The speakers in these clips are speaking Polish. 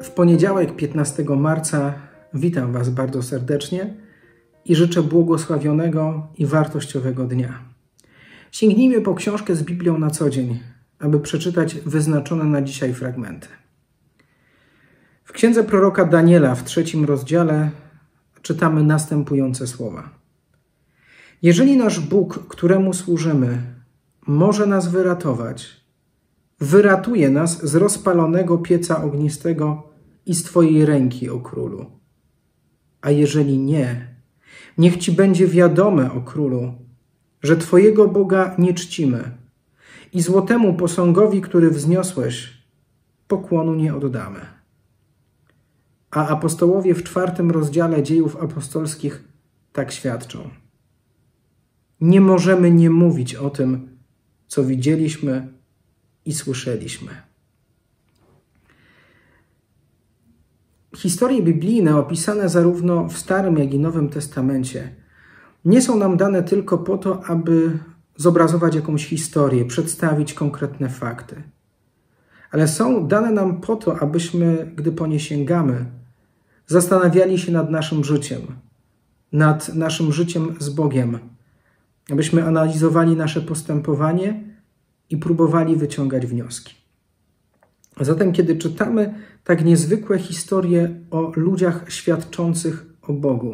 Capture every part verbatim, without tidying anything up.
W poniedziałek, piętnastego marca, witam Was bardzo serdecznie i życzę błogosławionego i wartościowego dnia. Sięgnijmy po książkę z Biblią na co dzień, aby przeczytać wyznaczone na dzisiaj fragmenty. W księdze proroka Daniela w trzecim rozdziale czytamy następujące słowa. Jeżeli nasz Bóg, któremu służymy, może nas wyratować, wyratuje nas z rozpalonego pieca ognistego i z Twojej ręki, o królu. A jeżeli nie, niech Ci będzie wiadome, o królu, że Twojego Boga nie czcimy i złotemu posągowi, który wzniosłeś, pokłonu nie oddamy. A apostołowie w czwartym rozdziale Dziejów Apostolskich tak świadczą. Nie możemy nie mówić o tym, co widzieliśmy i słyszeliśmy. Historie biblijne opisane zarówno w Starym, jak i Nowym Testamencie nie są nam dane tylko po to, aby zobrazować jakąś historię, przedstawić konkretne fakty. Ale są dane nam po to, abyśmy, gdy po nie sięgamy, zastanawiali się nad naszym życiem, nad naszym życiem z Bogiem, abyśmy analizowali nasze postępowanie i próbowali wyciągać wnioski. Zatem, kiedy czytamy tak niezwykłe historie o ludziach świadczących o Bogu,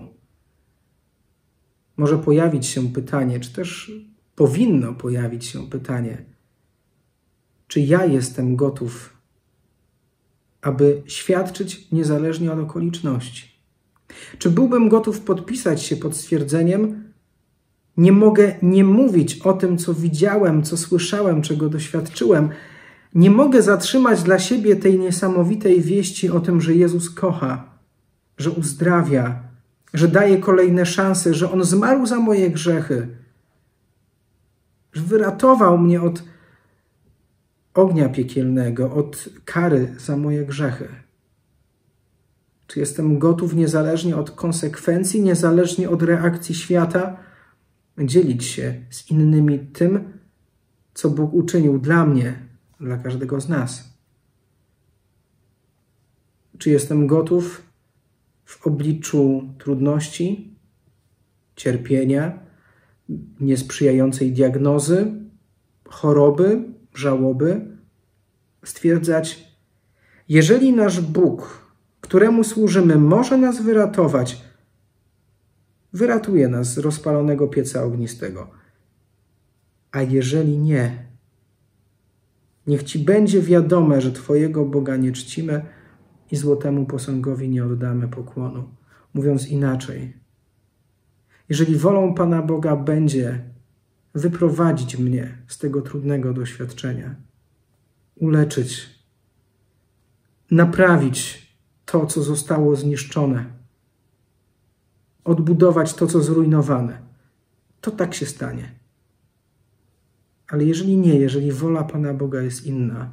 może pojawić się pytanie, czy też powinno pojawić się pytanie, czy ja jestem gotów, aby świadczyć niezależnie od okoliczności? Czy byłbym gotów podpisać się pod stwierdzeniem, nie mogę nie mówić o tym, co widziałem, co słyszałem, czego doświadczyłem. Nie mogę zatrzymać dla siebie tej niesamowitej wieści o tym, że Jezus kocha, że uzdrawia, że daje kolejne szanse, że On zmarł za moje grzechy, że wyratował mnie od ognia piekielnego, od kary za moje grzechy. Czy jestem gotów niezależnie od konsekwencji, niezależnie od reakcji świata, dzielić się z innymi tym, co Bóg uczynił dla mnie, dla każdego z nas? Czy jestem gotów w obliczu trudności, cierpienia, niesprzyjającej diagnozy, choroby, żałoby, stwierdzać, jeżeli nasz Bóg, któremu służymy, może nas wyratować, wyratuje nas z rozpalonego pieca ognistego. A jeżeli nie, niech Ci będzie wiadome, że Twojego Boga nie czcimy i złotemu posągowi nie oddamy pokłonu. Mówiąc inaczej, jeżeli wolą Pana Boga będzie wyprowadzić mnie z tego trudnego doświadczenia, uleczyć, naprawić to, co zostało zniszczone, odbudować to, co zrujnowane, to tak się stanie. Ale jeżeli nie, jeżeli wola Pana Boga jest inna,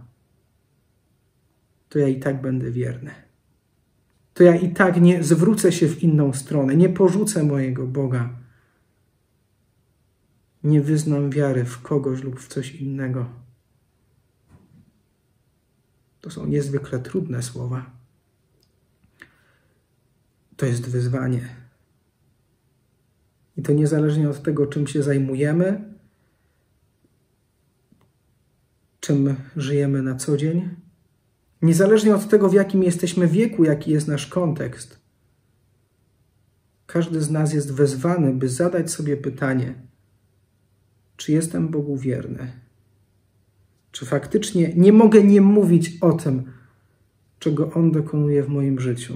to ja i tak będę wierny. To ja i tak nie zwrócę się w inną stronę, nie porzucę mojego Boga. Nie wyznam wiary w kogoś lub w coś innego. To są niezwykle trudne słowa. To jest wyzwanie. I to niezależnie od tego, czym się zajmujemy, czym żyjemy na co dzień, niezależnie od tego, w jakim jesteśmy wieku, jaki jest nasz kontekst. Każdy z nas jest wezwany, by zadać sobie pytanie, czy jestem Bogu wierny? Czy faktycznie nie mogę nie mówić o tym, czego On dokonuje w moim życiu?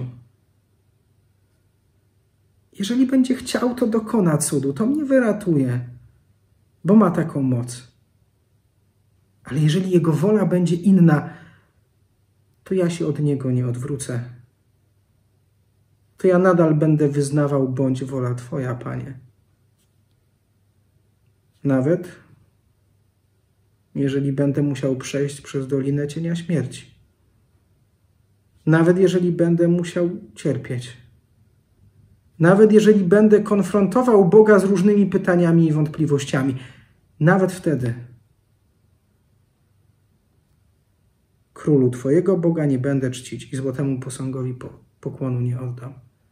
Jeżeli będzie chciał, to dokona cudu, to mnie wyratuje, bo ma taką moc. Ale jeżeli Jego wola będzie inna, to ja się od Niego nie odwrócę. To ja nadal będę wyznawał, bądź wola Twoja, Panie. Nawet jeżeli będę musiał przejść przez dolinę cienia śmierci. Nawet jeżeli będę musiał cierpieć. Nawet jeżeli będę konfrontował Boga z różnymi pytaniami i wątpliwościami. Nawet wtedy Królu Twojego Boga nie będę czcić i złotemu posągowi pokłonu nie oddam.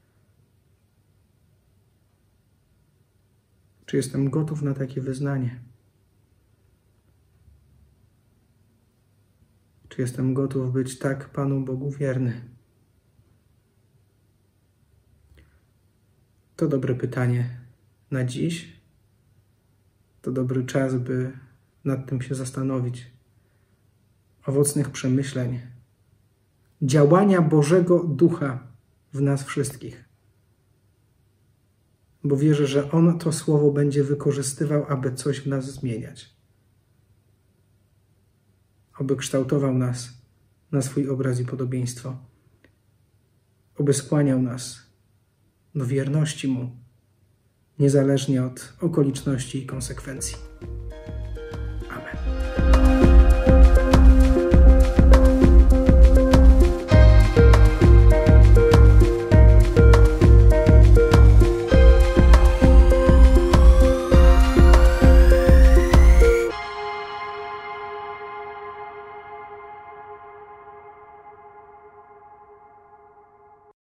Czy jestem gotów na takie wyznanie? Czy jestem gotów być tak Panu Bogu wierny? To dobre pytanie na dziś. To dobry czas, by nad tym się zastanowić. Owocnych przemyśleń, działania Bożego Ducha w nas wszystkich. Bo wierzę, że On to słowo będzie wykorzystywał, aby coś w nas zmieniać. Oby kształtował nas na swój obraz i podobieństwo. Oby skłaniał nas do wierności Mu, niezależnie od okoliczności i konsekwencji. Amen.